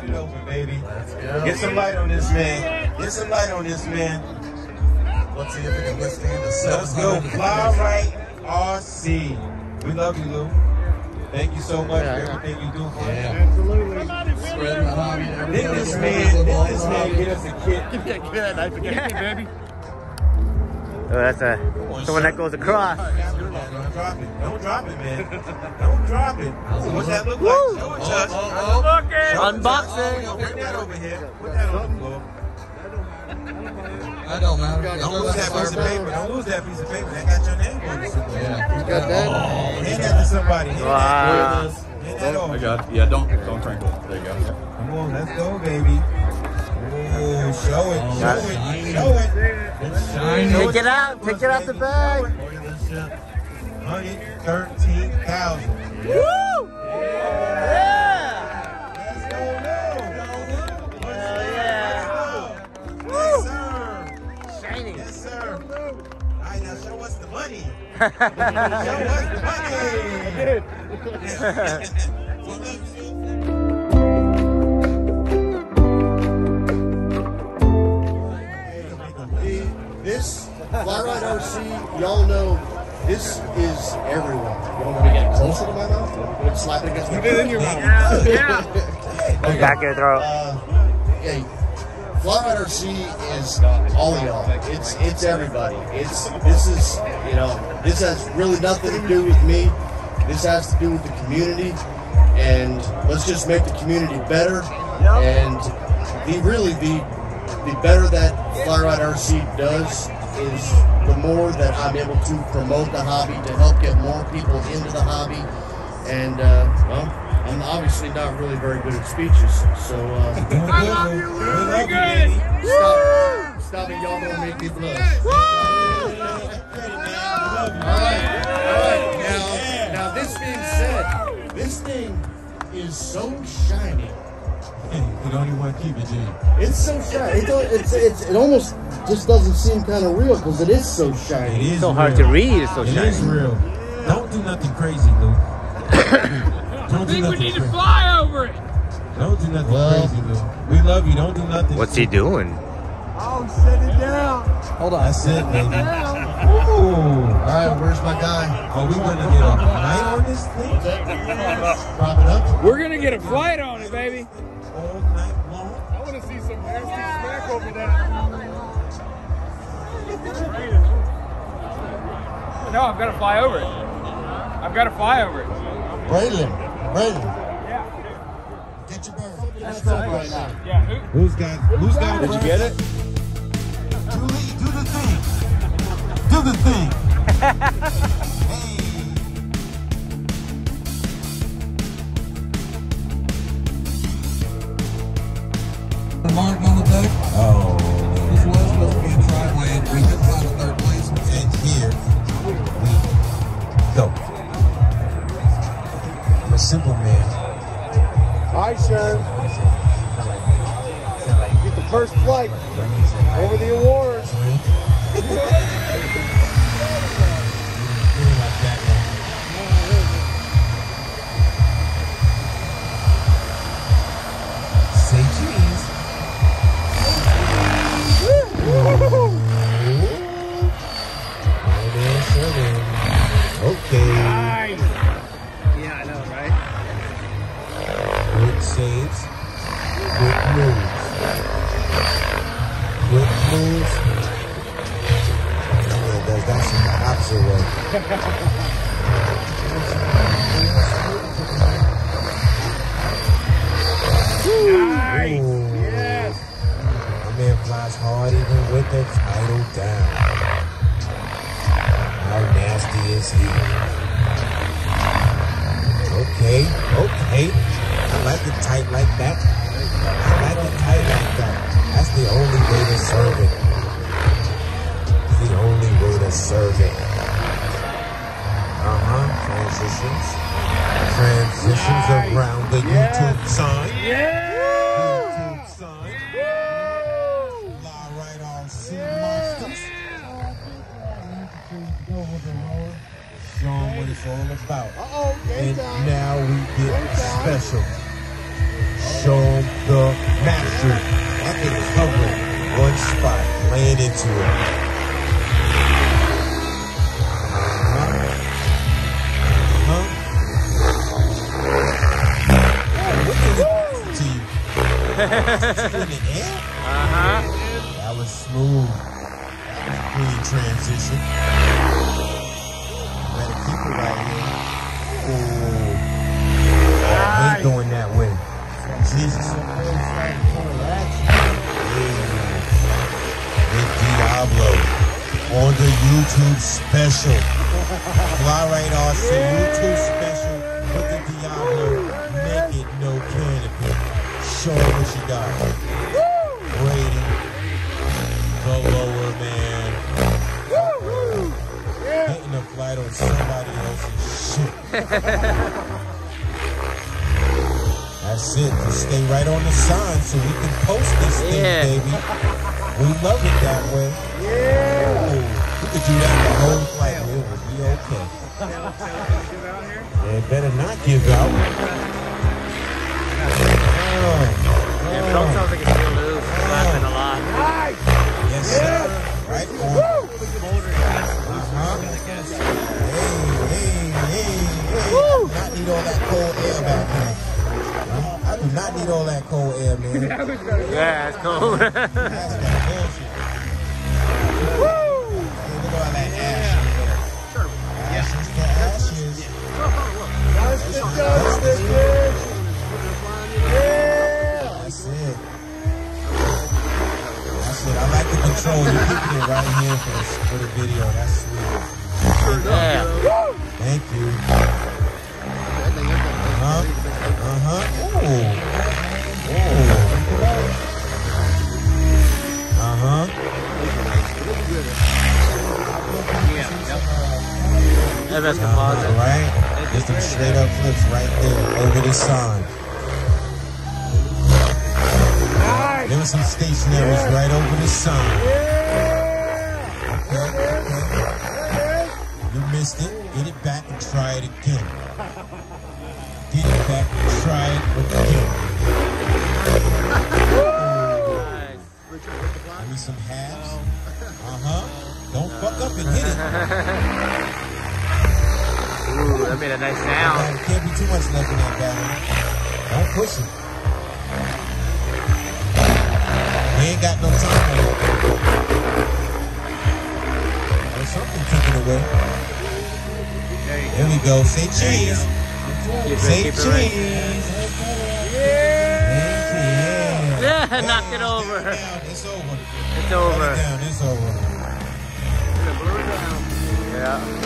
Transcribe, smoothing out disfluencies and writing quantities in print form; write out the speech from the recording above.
it open, baby. Let's go. Get some light on this man. Get some light on this man. Let's see if we can withstand the sun. Let's go. FlyRightRC. We love you, Lou. Thank you so much for everything you do for us. Absolutely. Spreading the hobby to Did everybody. this man get us a kit? Give me that knife again, baby. Oh, that's the one that goes across. Don't drop it. Don't drop it, man. Don't drop it. What's that look like? Show it to us. Unboxing. Bring that over here. Put that on the floor. That don't matter. Don't lose that piece of paper. Don't lose that piece of paper. That got your name on it. Yeah. You got that? Hand that to somebody. Hand Wow. Hand that over. I got it. Yeah, don't crankle. There you go. Come on, let's go, baby. Oh, show it. Show it. Show it. Take it out. Take it out the bag. 113,000. Woo! Yeah! Let's go, Lou. Hell yeah! Yes, sir. Shiny. Yes, sir. All right, now show us the money. Show us the money. This FlyRightRC, y'all know, this is everyone. You want me to get closer to my mouth? You want me to slap it against my mouth? In your mouth. Back in the throat. Hey, FlyRightRC is all of y'all. It's everybody. This is this has really nothing to do with me. This has to do with the community, and let's just make the community better. And the better that FlyRightRC does is the more that I'm able to promote the hobby, to help get more people into the hobby. And well, I'm obviously not really very good at speeches, so I love you, Lou. Very good. Stop it, y'all gonna make me blush. All right. Now this being said, this thing is so shiny. You don't even want to keep it, G. It's so shiny. It almost just doesn't seem kind of real because it is so shiny. It is So real. hard to read. It's so It shiny. is real. Don't do nothing crazy, Lou. I think we need to fly over it. Don't do nothing crazy, Lou. We love you. Don't do nothing. What's he doing? Oh, set it down. Hold on. That's it, baby. Ooh. All right, where's my guy? Are we gonna get a night on this thing? Prop it up. We're gonna get a flight on it, baby. All night long. I want to see some nasty smack over that. No, I've got to fly over it. I've got to fly over it. Braylon. Yeah. Get your bird. That's right now. Yeah. Who's got? Did you get it? Do the thing. Do the thing. Hey. Mark on the deck. Oh. This was supposed to be a driveway. We could fly to third place. And here we go. I'm a simple man. Hi, sir. Get the first flight over the awards. Say cheese. Okay. Yeah, I know, right? Good saves. Good moves. Good moves. Yeah, that's in the opposite way. Nice. Ooh. Yes. My man flies hard even with the title down. How nasty is he? Okay. I like it tight like that. That's the only way to serve it. Transitions around the YouTube sign. YouTube sign. FlyRightRC monsters. Show them what it's all about. And now we get special. show him the master. That thing is hovering one spot, laying into it. What did it do to you? In the air? That was smooth. That was clean transition. Better keep it right here. Oh, ain't going that way. Jesus. Big Diablo on the YouTube special. FlyRightRC YouTube special with the Diablo naked, no canopy. Show her what she got. Rating the lower man. Hitting a flight on somebody else's shit. That's it. Just stay right on the sign so we can post this thing, baby. We love it that way. Yeah. We could do that the whole flight. It would be okay. Yeah, better not give out. Yeah, but don't sound like it's still loose. It's laughing a lot. Yes, sir. Right on. Hey. I do not need all that cold air back there. I do not need all that cold air, man. Yeah, it's cold. That's that bullshit. Woo! Hey, look at all that ash. Ashes to ashes. That's it. I like the control. You're keeping it right here for the video. That's sweet. Yeah. Thank you. That's composite. Right? Just some straight up flips right there over the sign. There was some stationaries right over the sign. Okay. You missed it. Get it back and try it again. Get it back and try it again. Give me some halves. Don't fuck up and hit it. Ooh, that made a nice sound. There can't be too much left in that battery. Don't push it. We ain't got no time. There's something taken away. There we go. Say cheese. Say cheese. Yeah, knocked it over. It's over. It's over. It's over. Yeah.